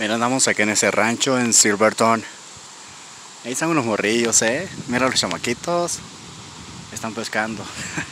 Mira, andamos aquí en ese rancho en Silverton. Ahí están unos morrillos, Mira los chamaquitos. Están pescando.